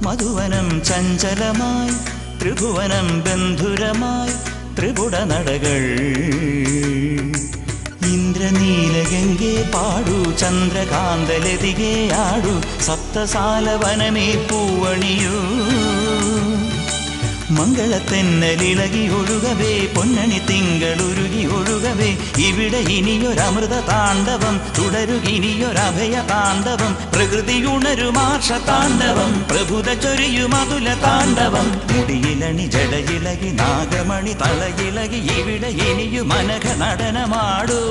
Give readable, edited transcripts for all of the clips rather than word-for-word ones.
മധുവനം ചഞ്ചലമായി ത്രിഭുവനം ബന്ധുരമായി ത്രിപുട നടകൾ ഇന്ദ്രനീലഗംഗേ പാടു ചന്ദ്രകാന്തലതികേ ആടു സപ്തസാലവനമേ പൂവണിയൂ മംഗളത്തെന്നലിളകി ഒഴുകവേ പൊന്നണി തിങ്കളുരുകി ഒഴുകവേ ഇവിടെ ഇനിയൊരമൃത താണ്ഡവം തുടരുകിനിയൊരഭയ താണ്ഡവം പ്രകൃതിയുണരുമാർഷ താണ്ഡവം പ്രഭുത ചൊരിയുമതുല താണ്ഡവം മുടിയിലണി ജടയിളകി നാഗമണി തളയിളകി ഇവിടെ ഇനിയു മനഘ നടനമാടൂ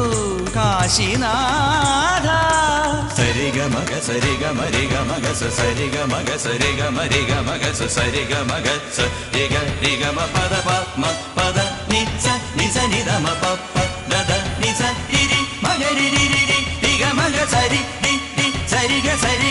കാശിനാഥ സരിഗ മഗ സരിഗ മരിഗ മഗ സരിഗ മഗ സരിഗ മരിഗ മഗ സരിഗ മഗ സരിഗ രിഗ മ പദ പ പദ നിസ നിസ നിദ മ പ ദദ നിസ രി മഗ രി രി രി രിഗ മഗ സരി രി രി സരിഗ സരി